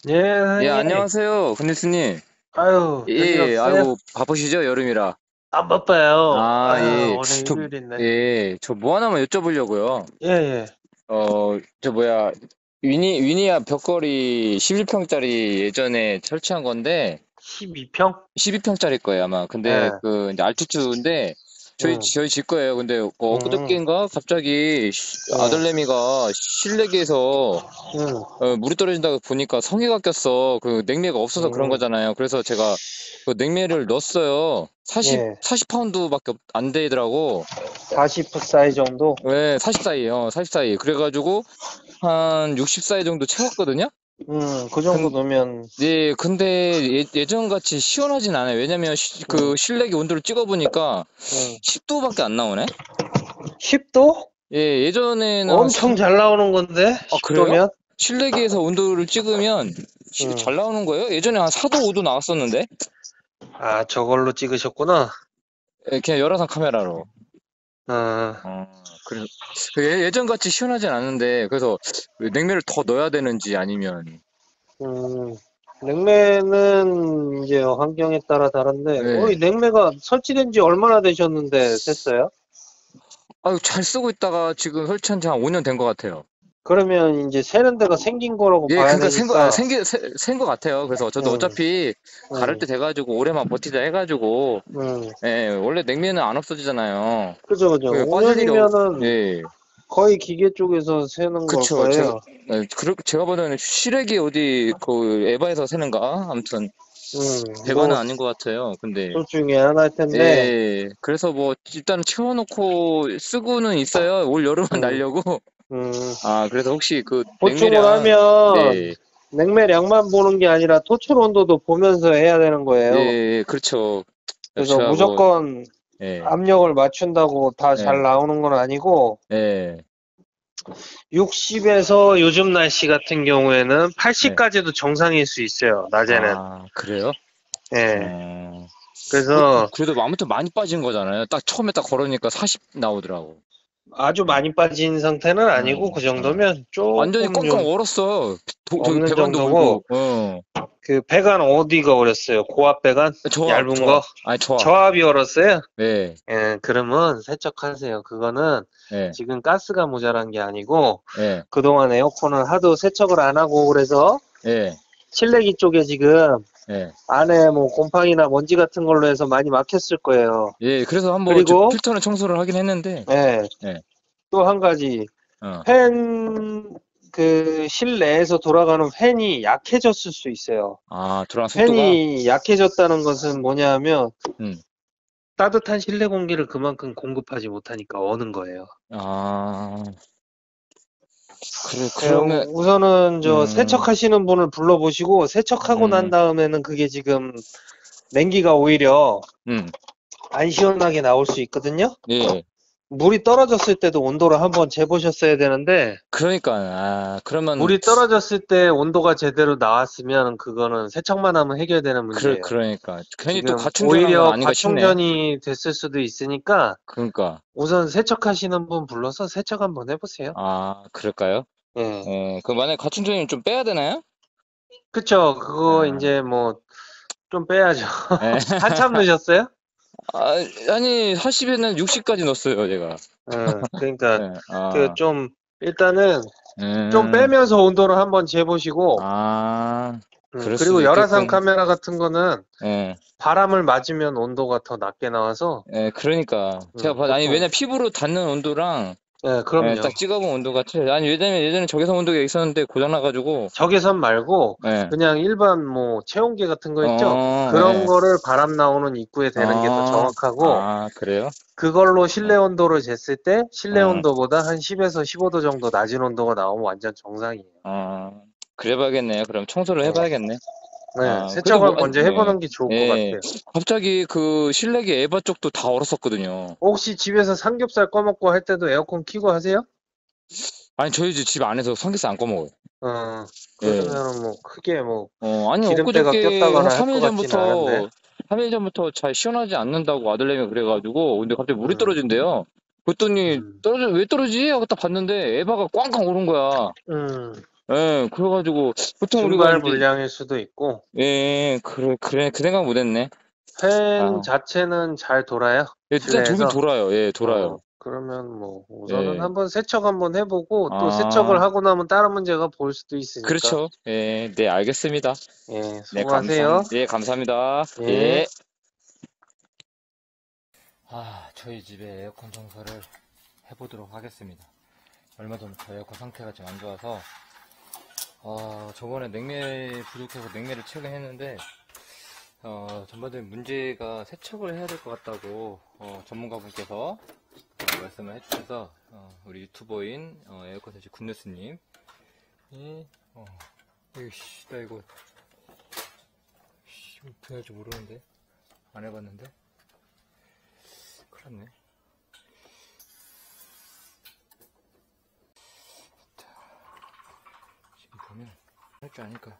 예, 예, 선생님. 안녕하세요, 근일스님. 아유, 별일 예, 없어요? 아이고, 바쁘시죠, 여름이라. 안 바빠요. 아, 아, 예, 오늘 일요일인데. 저 뭐 하나만 여쭤보려고요. 예, 예. 저 뭐야, 위니아 벽걸이 11평짜리 예전에 설치한 건데, 12평? 12평짜리 거예요, 아마. 근데 예. 이제 알투투인데, 응, 저희 집 거예요. 근데 응, 엊그저께인가? 갑자기 응, 아들내미가 실내기에서 응, 물이 떨어진다고 보니까 성에가 꼈어. 그 냉매가 없어서 그런 응. 거잖아요. 그래서 제가 그 냉매를 넣었어요. 예. 40파운드밖에 안 되더라고. 40풋 사이 정도? 네, 40 사이에요. 40 사이. 그래가지고 한 60 사이 정도 채웠거든요. 그 정도 넣으면, 근데 예전같이 시원하진 않아요. 왜냐면 그 응, 실내기 온도를 찍어보니까 응. 10도밖에 안 나오네. 10도? 예, 예전에는 엄청 잘 나오는 건데, 아, 그래요? 10도면? 실내기에서 온도를 찍으면 응. 잘 나오는 거예요? 예전에 한 4도, 5도 나왔었는데? 아, 저걸로 찍으셨구나. 예, 그냥 열화상 카메라로. 아, 그래서 예전같이 시원하진 않은데 그래서 냉매를 더 넣어야 되는지 아니면 음. 냉매는 이제 환경에 따라 다른데, 이 네. 냉매가 설치된 지 얼마나 되셨는데 샜어요? 아유 잘 쓰고 있다가 지금 설치한 지 한 5년 된 것 같아요. 그러면 이제 새는 데가 생긴 거라고 예, 봐야 그러니까 되니까, 센 거 같아요. 그래서 저도 음, 어차피 가를 음, 때 돼가지고 올해만 버티자 해가지고 음. 예, 원래 냉매는 안 없어지잖아요. 그죠, 그죠. 그 빠질 일이 없, 5년이면은 예, 거의 기계 쪽에서 새는 걸 그쵸. 거예요. 제가 보기에는 시래기 어디 그 에바에서 새는가? 아무튼 배관은 뭐, 아닌 것 같아요. 근데 둘 중에 하나일 텐데, 예, 그래서 뭐, 일단 채워놓고 쓰고는 있어요. 올 여름은 음, 날려고. 음. 아, 그래서 혹시 그 보충을 냉매량, 하면 네, 냉매량만 보는 게 아니라 토출 온도도 보면서 해야 되는 예, 거예요. 예, 그렇죠. 그래서 제가 뭐, 무조건 예, 압력을 맞춘다고 다 잘 예, 나오는 건 아니고, 예, 60에서 요즘 날씨 같은 경우에는 예. 80까지도 정상일 수 있어요, 낮에는. 아, 그래요? 예. 어, 그래서 그래도 뭐 아무튼 많이 빠진 거잖아요. 딱 처음에 딱 걸으니까 40 나오더라고. 아주 예, 많이 빠진 상태는 아니고, 그 예. 정도면 완전히 조금 꽝꽝 좀 얼었어. 저기 없는 배관도 정도고, 울고, 어. 그 배관 어디가 어렸어요? 고압 배관? 얇은 거? 아니, 좋아. 저압이 얼었어요? 네, 예, 그러면 세척하세요. 그거는 예, 지금 가스가 모자란 게 아니고, 예, 그동안 에어컨을 하도 세척을 안 하고 그래서 예, 실내기 쪽에 지금 예. 안에 뭐 곰팡이나 먼지 같은 걸로 해서 많이 막혔을 거예요. 예, 그래서 한번 그리고 필터는 청소를 하긴 했는데, 예, 예, 또 한 가지 어, 팬 그 실내에서 돌아가는 팬이 약해졌을 수 있어요. 아, 들어간 속도가, 팬이 약해졌다는 것은 뭐냐면 음, 따뜻한 실내 공기를 그만큼 공급하지 못하니까 어는 거예요. 아, 그래, 예, 그러면, 우선은 저 음, 세척하시는 분을 불러보시고 세척하고 난 음, 다음에는 그게 지금 냉기가 오히려 음, 안 시원하게 나올 수 있거든요. 예, 물이 떨어졌을 때도 온도를 한번 재보셨어야 되는데 그러니까, 그러면, 물이 떨어졌을 때 온도가 제대로 나왔으면 그거는 세척만 하면 해결되는 문제예요. 그러니까, 괜히 또 지금 과충전한 건 오히려 아닌가 싶네. 과충전이 됐을 수도 있으니까 그러니까, 우선 세척하시는 분 불러서 세척 한번 해보세요. 그럴까요? 예. 예, 그 만약에 과충전이면 좀 빼야 되나요? 그쵸. 그거 아, 이제 뭐 좀 빼야죠. 예, 한참 넣으셨어요? 아, 아니, 40에는 60까지 넣었어요, 제가. 그러니까 예, 그 좀 일단은 좀 음, 빼면서 온도를 한번 재보시고 그럴 수도 그리고 열화상 있겠군. 카메라 같은 거는 예. 바람을 맞으면 온도가 더 낮게 나와서 예, 그러니까. 아니, 보통 왜냐면 피부로 닿는 온도랑, 예, 예, 그럼요. 딱 찍어본 온도가 틀려요. 아니, 왜냐면 예전에 적외선 온도계가 있었는데 고장나가지고, 적외선 말고 예, 그냥 일반 뭐 체온계 같은 거 있죠? 그런 예, 거를 바람 나오는 입구에 대는 게 더 정확하고 그래요? 그걸로 예, 실내 온도를 쟀을 때 실내 어, 온도보다 한 10에서 15도 정도 낮은 온도가 나오면 완전 정상이에요. 그래봐야겠네요. 그럼 청소를 네, 해봐야겠네. 네, 그래도 세척을 먼저 네, 해보는 게 좋을 것 예. 같아요. 갑자기 그 실내기 에바 쪽도 다 얼었었거든요. 혹시 집에서 삼겹살 꺼먹고 할 때도 에어컨 켜고 하세요? 아니, 저희 집 안에서 삼겹살 안 꺼먹어요. 예. 그러면은 뭐 크게 뭐 아니, 기름때가 엊그저께 한 꼈다거나 할 것 같지는 않은데. 3일 전부터 잘 시원하지 않는다고 아들내미 그래가지고, 근데 갑자기 물이 음, 떨어진대요. 그랬더니, 음, 왜 떨어지지? 하고 딱 봤는데, 에바가 꽝꽝 오른 거야. 음. 예, 그래가지고, 보통 우리가 증발 이제, 불량일 수도 있고. 예, 그래, 그 생각 못했네. 팬 아, 자체는 잘 돌아요? 예, 일단 돌긴 실내에서? 돌아요. 예, 돌아요. 그러면 뭐 우선은 예, 한번 세척 한번 해보고 또 세척을 아, 하고 나면 다른 문제가 보일 수도 있으니까. 그렇죠. 예, 네, 알겠습니다. 예, 네, 수고하세요. 예, 감사합니다. 예. 예. 저희 집에 에어컨 청소를 해보도록 하겠습니다. 얼마 전부터 에어컨 상태가 좀 안 좋아서, 저번에 냉매 부족해서 냉매를 최근 했는데, 전반적인 문제가 세척을 해야 될 것 같다고, 전문가분께서 말씀을 해주셔서, 우리 유튜버인, 에어컨 설치 굿뉴스님, 나 이거, 어떻게 할지 모르는데? 안 해봤는데? 큰일 났네. 지금 보면, 할 줄 아니까.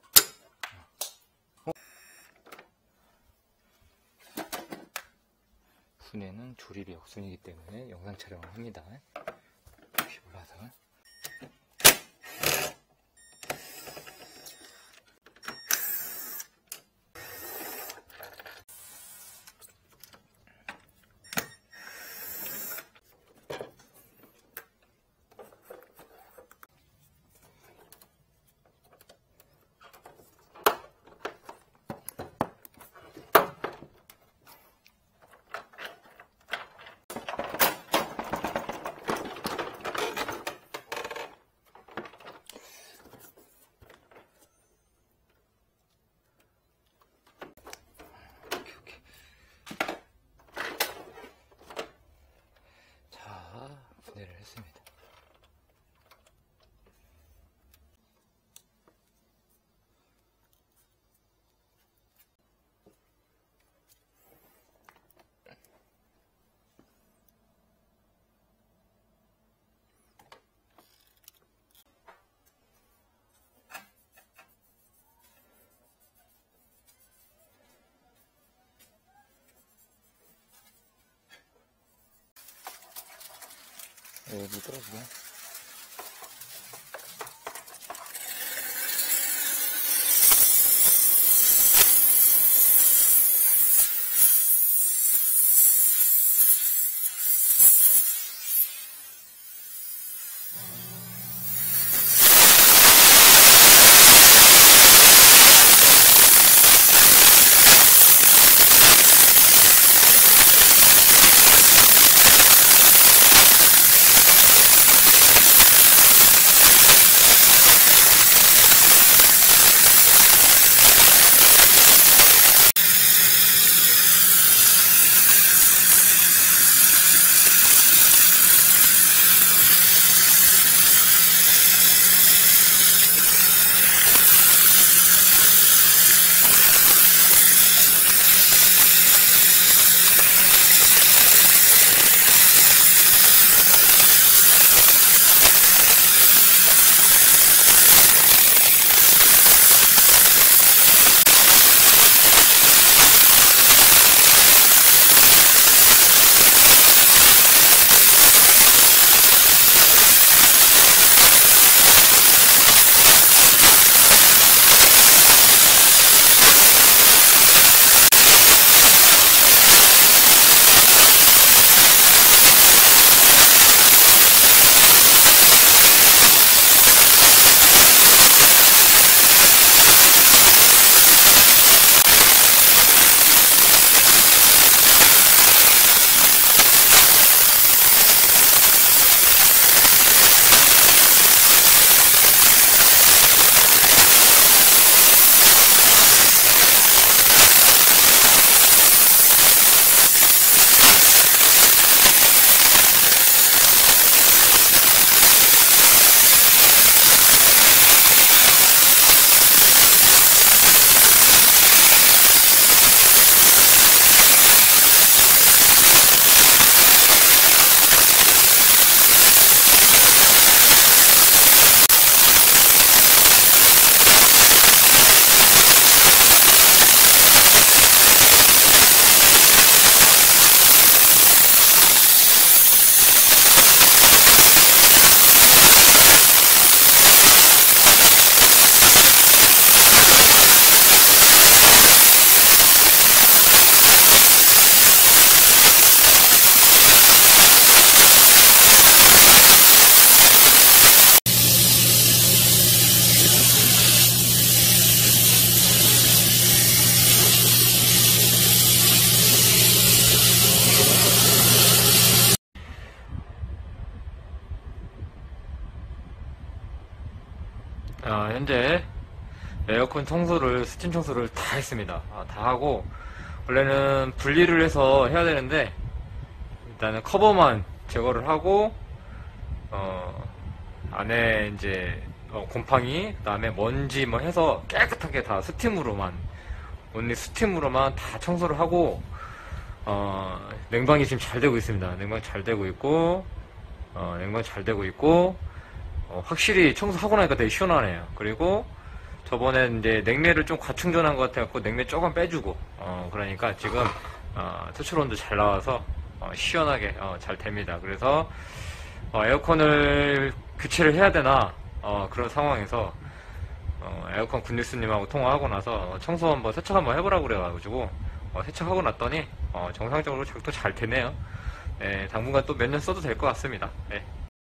분해는 조립이 역순이기 때문에 영상 촬영을 합니다. 혹시 몰라서. 분해를 했습니다. 물 떨어지네. 현재 에어컨 청소를, 스팀 청소를 다 했습니다. 다 하고, 원래는 분리를 해서 해야 되는데, 일단은 커버만 제거를 하고, 안에 이제, 곰팡이, 그 다음에 먼지 뭐 해서 깨끗하게 다 스팀으로만, 온리 스팀으로만 다 청소를 하고, 냉방이 지금 잘 되고 있습니다. 냉방 잘 되고 있고, 냉방 잘 되고 있고, 확실히 청소하고 나니까 되게 시원하네요. 그리고 저번에 이제 냉매를 좀 과충전한 것 같아갖고 냉매 조금 빼주고, 그러니까 지금, 토출온도 잘 나와서, 시원하게, 잘 됩니다. 그래서, 에어컨을 교체를 해야 되나, 그런 상황에서, 에어컨 굿뉴스님하고 통화하고 나서 청소 한번 세척 한번 해보라고 그래가지고, 세척하고 났더니, 정상적으로 작동 잘 되네요. 예, 당분간 또 몇 년 써도 될 것 같습니다. 예.